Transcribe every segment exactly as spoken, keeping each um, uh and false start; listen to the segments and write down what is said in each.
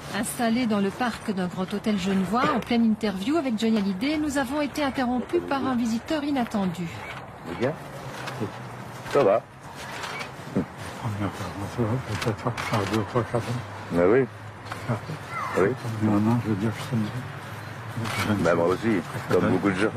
Installés dans le parc d'un grand hôtel genevois, en pleine interview avec Johnny Hallyday, nous avons été interrompus par un visiteur inattendu. C'est bien. Ça va. Peut-être faire deux, trois, quatre ans. Ben oui. Oui. Maintenant, je veux dire que je Ben moi aussi, comme beaucoup de gens.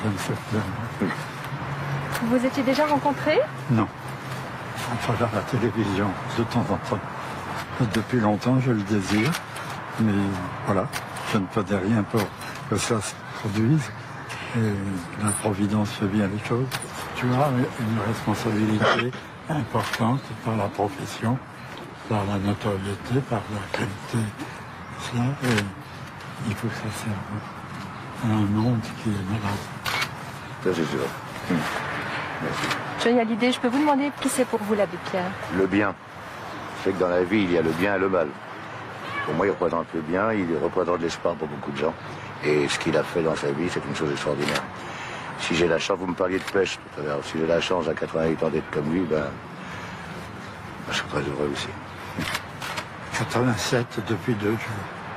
Vous vous étiez déjà rencontrés? Non. À travers la télévision, de temps en temps. Depuis longtemps, je le désire. Mais voilà, je ne peux dire rien pour que ça se produise. Et la Providence fait bien les choses. Tu as une responsabilité importante par la profession, par la notoriété, par la qualité de cela. Et il faut que ça serve à un monde qui est malade. Ça, c'est sûr. Hum. Merci. Johnny Hallyday, je peux vous demander qui c'est pour vous l'abbé Pierre? Le bien. C'est que dans la vie, il y a le bien et le mal. Pour moi, il représente le bien, il représente l'espoir pour beaucoup de gens. Et ce qu'il a fait dans sa vie, c'est une chose extraordinaire. Si j'ai la chance, vous me parliez de pêche tout à l'heure, si j'ai la chance à quatre-vingt-huit ans d'être comme lui, ben, ben je suis très heureux aussi. quatre-vingt-sept depuis deux jours.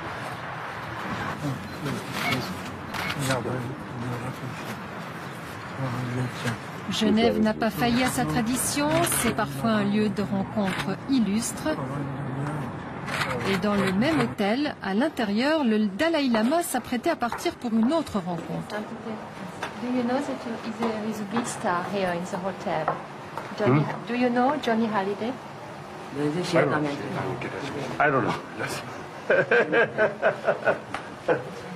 Genève n'a pas failli à sa tradition, c'est parfois un lieu de rencontre illustre. Et dans le même hôtel, à l'intérieur, le Dalai Lama s'apprêtait à partir pour une autre rencontre. Do you know that there is a big star here in the hotel? Johnny, hmm? Do you know Johnny Hallyday? I don't know. I don't know.